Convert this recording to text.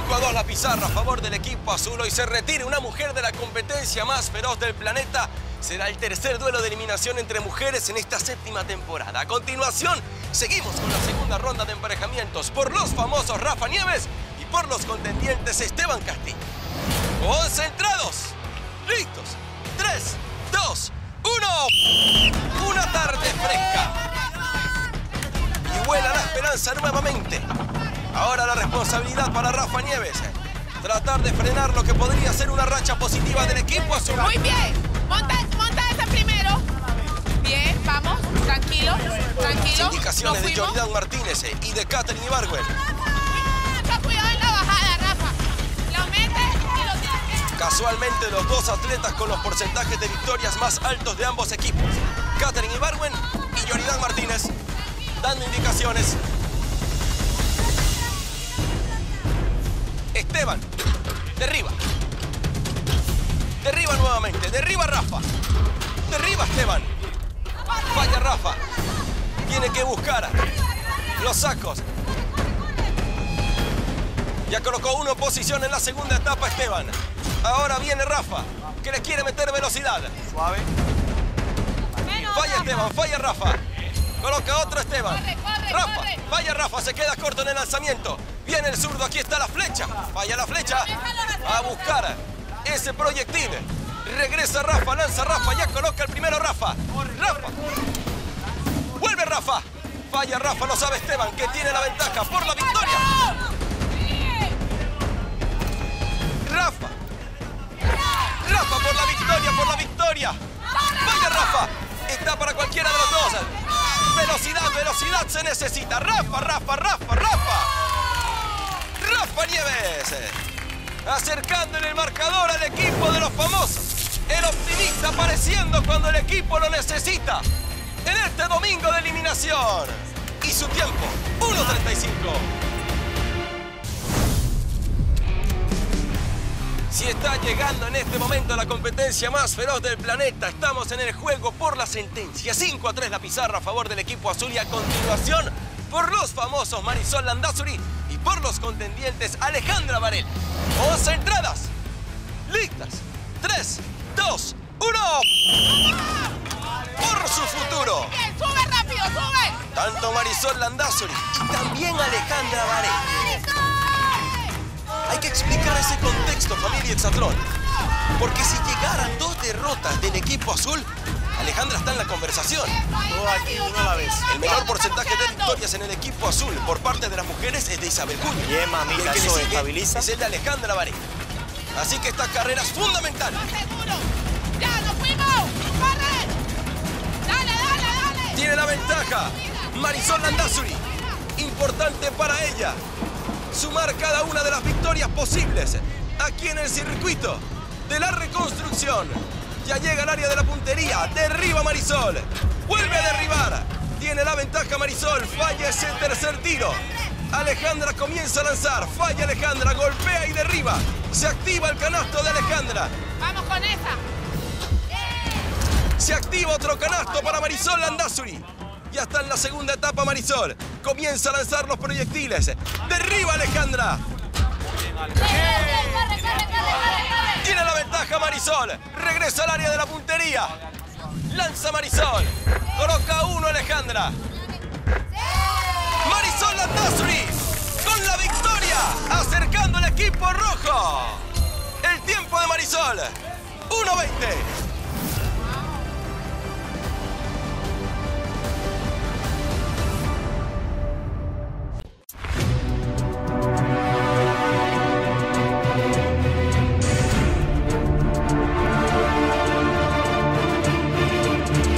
5-2 la pizarra a favor del equipo azul. Hoy se retira una mujer de la competencia más feroz del planeta. Será el tercer duelo de eliminación entre mujeres en esta séptima temporada. A continuación, seguimos con la segunda ronda de emparejamientos por los famosos Rafa Nieves y por los contendientes Esteban Castillo. ¡Concentrados! ¡Listos! 3, 2, 1. Una tarde fresca. Y vuela la esperanza nuevamente. Ahora la responsabilidad para Rafa Nieves. Tratar de frenar lo que podría ser una racha positiva del equipo azul. Muy bien. Monta ese primero. Bien, vamos. Tranquilo, tranquilo. Indicaciones de Yoridan Martínez y de Katherine Ibargüen. Rafa, cuidado en la bajada, Rafa. Lo metes y lo tienes. Casualmente los dos atletas con los porcentajes de victorias más altos de ambos equipos. Katherine Ibargüen y Yoridan Martínez dando indicaciones. Esteban, derriba. Derriba nuevamente, derriba Rafa. Derriba Esteban. Falla Rafa. Tiene que buscar los sacos. Ya colocó uno en posición en la segunda etapa Esteban. Ahora viene Rafa, que le quiere meter velocidad. Suave. Falla Esteban, falla Rafa. Coloca otro Esteban. Corre, Rafa, corre. falla Rafa, se queda corto en el lanzamiento. Viene el zurdo, aquí está la flecha. Falla la flecha. A buscar ese proyectil. Regresa Rafa, lanza Rafa, ya coloca el primero Rafa. Rafa. Vuelve Rafa. Falla Rafa, lo sabe Esteban, que tiene la ventaja por la victoria. Rafa. Rafa por la victoria, por la victoria. Vaya Rafa. Está para cualquiera de los dos. Velocidad, velocidad se necesita. Rafa, Rafa, Rafa, Rafa. Rafa Nieves. Acercándole el marcador al equipo de los famosos. El optimista apareciendo cuando el equipo lo necesita. En este domingo de eliminación. Y su tiempo, 1:35. Si está llegando en este momento la competencia más feroz del planeta, estamos en el juego por la sentencia. 5-3 la pizarra a favor del equipo azul y a continuación por los famosos Marisol Landázuri y por los contendientes Alejandra Varela. Concentradas, listas, 3, 2, 1. Por su futuro. Bien, sube rápido, sube. Tanto Marisol Landázuri y también Alejandra Varela. Hay que explicar ese contexto, familia Hexatlón. Porque si llegaran 2 derrotas del equipo azul, Alejandra está en la conversación. Todo aquí, uno a la vez. El menor porcentaje de victorias en el equipo azul por parte de las mujeres es de Isabel Cuña. Bien, mamita, Y el que le eso sigue estabiliza. es el de Alejandra Varela. Así que esta carrera es fundamental. No seguro. Ya, nos fuimos. Corre. Dale, dale, dale. Tiene la ventaja Marisol Landázuri. Importante para ella sumar cada una de las victorias posibles aquí en el circuito de la reconstrucción. Ya llega al área de la puntería. Derriba Marisol. Vuelve a derribar. Tiene la ventaja Marisol. Falla ese tercer tiro. Alejandra comienza a lanzar. Falla Alejandra. Golpea y derriba. Se activa el canasto de Alejandra. Vamos con esa. Se activa otro canasto para Marisol Landázuri. Ya está en la segunda etapa Marisol. Comienza a lanzar los proyectiles. Derriba Alejandra. Tiene la ventaja Marisol. Regresa al área de la puntería. Lanza Marisol. Coloca uno Alejandra. Marisol Landázuri con la victoria. Acercando al equipo rojo. El tiempo de Marisol. 1:20.